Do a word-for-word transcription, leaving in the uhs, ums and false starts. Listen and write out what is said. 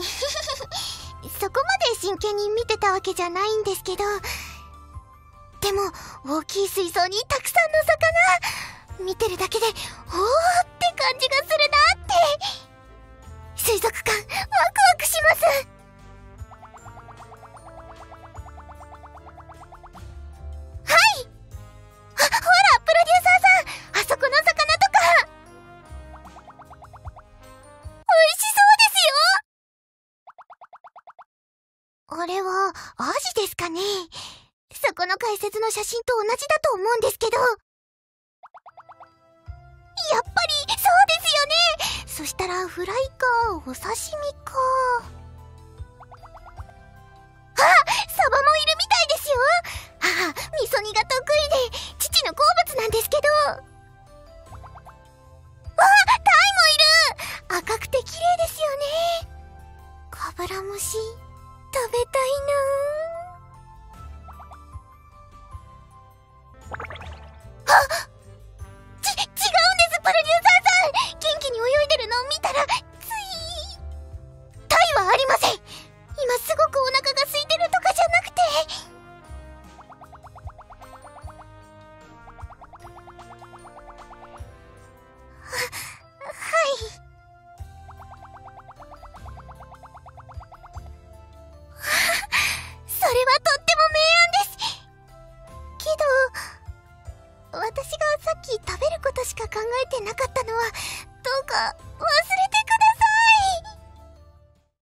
そこまで真剣に見てたわけじゃないんですけど、でも大きい水槽にたくさんの魚、見てるだけでおーって感じがするなって。水族館ワクワクします。はい、あ、ほらプロデューサーさん、あそこの魚とか美味しそうですよ。あれはアジですかね。そこの解説の写真と同じだと思うんですけど。やっぱりそうですよね。そしたらフライかお刺身か。あ、サバもいるみたいですよ。母、味噌煮が得意で父の好物なんですけど。あ、タイもいる。赤くて綺麗ですよね。カブラムシ食べたいな。あっ、ち、違うんです、プロデューサーさん。元気に泳いでるのを見たらつい。タイはありません。今すごくお腹が空いてるとかじゃなくて。は、はい。それはとっても明暗ですけど、私がさっき食べることしか考えてなかったのはどうか忘れ